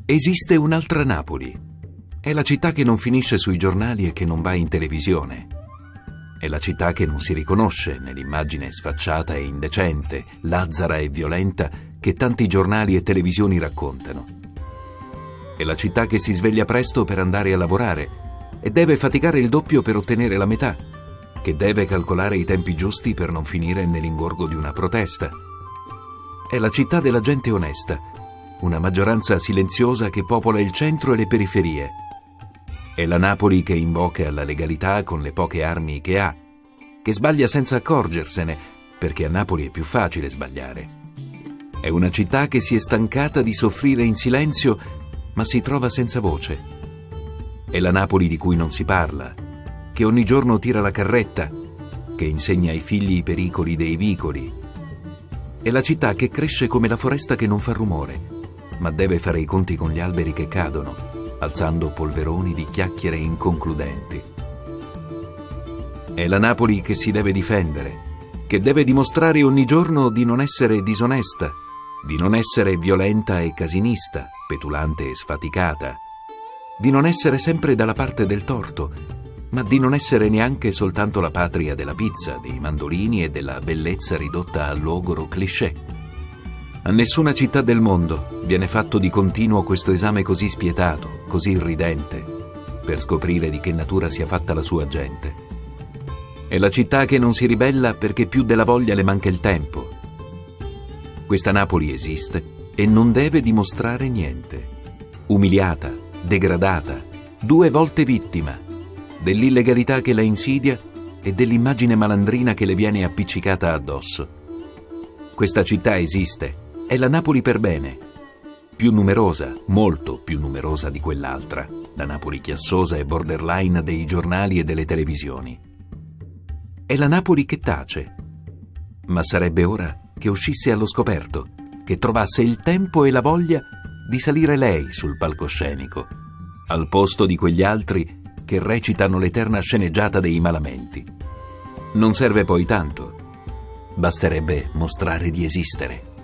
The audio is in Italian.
Esiste un'altra Napoli. È la città che non finisce sui giornali e che non va in televisione. È la città che non si riconosce nell'immagine sfacciata e indecente, lazzara e violenta che tanti giornali e televisioni raccontano. È la città che si sveglia presto per andare a lavorare e deve faticare il doppio per ottenere la metà, che deve calcolare i tempi giusti per non finire nell'ingorgo di una protesta. È la città della gente onesta, una maggioranza silenziosa che popola il centro e le periferie. È la Napoli che invoca la legalità con le poche armi che ha, che sbaglia senza accorgersene, perché a Napoli è più facile sbagliare. È una città che si è stancata di soffrire in silenzio, ma si trova senza voce. È la Napoli di cui non si parla, che ogni giorno tira la carretta, che insegna ai figli i pericoli dei vicoli. È la città che cresce come la foresta che non fa rumore, ma deve fare i conti con gli alberi che cadono, alzando polveroni di chiacchiere inconcludenti. È la Napoli che si deve difendere, che deve dimostrare ogni giorno di non essere disonesta, di non essere violenta e casinista, petulante e sfaticata, di non essere sempre dalla parte del torto, ma di non essere neanche soltanto la patria della pizza, dei mandolini e della bellezza ridotta al logoro cliché. A nessuna città del mondo viene fatto di continuo questo esame così spietato, così irridente, per scoprire di che natura sia fatta la sua gente. È la città che non si ribella perché più della voglia le manca il tempo. Questa Napoli esiste e non deve dimostrare niente. Umiliata, degradata, 2 volte vittima, dell'illegalità che la insidia e dell'immagine malandrina che le viene appiccicata addosso. Questa città esiste. È la Napoli per bene, più numerosa, molto più numerosa di quell'altra, la Napoli chiassosa e borderline dei giornali e delle televisioni. È la Napoli che tace, ma sarebbe ora che uscisse allo scoperto, che trovasse il tempo e la voglia di salire lei sul palcoscenico, al posto di quegli altri che recitano l'eterna sceneggiata dei malamenti. Non serve poi tanto, basterebbe mostrare di esistere.